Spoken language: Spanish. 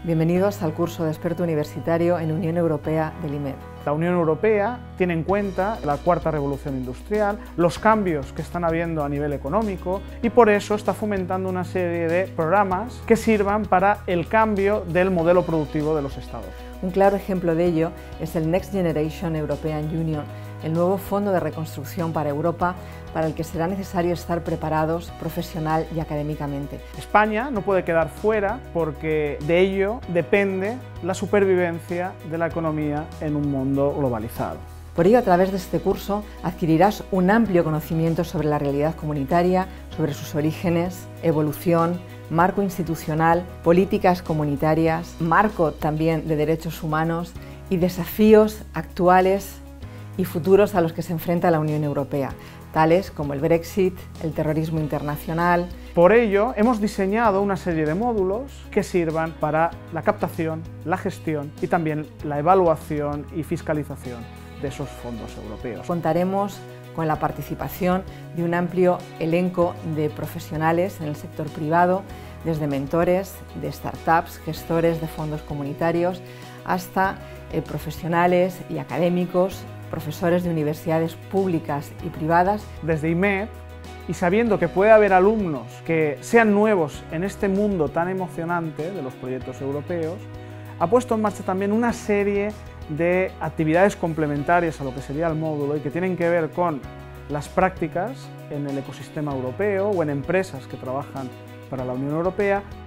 Bienvenidos al curso de experto universitario en Unión Europea del IMED. La Unión Europea tiene en cuenta la cuarta revolución industrial, los cambios que están habiendo a nivel económico y por eso está fomentando una serie de programas que sirvan para el cambio del modelo productivo de los Estados. Un claro ejemplo de ello es el Next Generation European Union, el nuevo fondo de reconstrucción para Europa, para el que será necesario estar preparados profesional y académicamente. España no puede quedar fuera porque de ello depende la supervivencia de la economía en un mundo globalizado. Por ello, a través de este curso adquirirás un amplio conocimiento sobre la realidad comunitaria, sobre sus orígenes, evolución, marco institucional, políticas comunitarias, marco también de derechos humanos y desafíos actuales y futuros a los que se enfrenta la Unión Europea, tales como el Brexit, el terrorismo internacional. Por ello, hemos diseñado una serie de módulos que sirvan para la captación, la gestión y también la evaluación y fiscalización de esos fondos europeos. Contaremos con la participación de un amplio elenco de profesionales en el sector privado, desde mentores de startups, gestores de fondos comunitarios, hasta profesionales y académicos, profesores de universidades públicas y privadas. Desde IMED, y sabiendo que puede haber alumnos que sean nuevos en este mundo tan emocionante de los proyectos europeos, ha puesto en marcha también una serie de actividades complementarias a lo que sería el módulo y que tienen que ver con las prácticas en el ecosistema europeo o en empresas que trabajan para la Unión Europea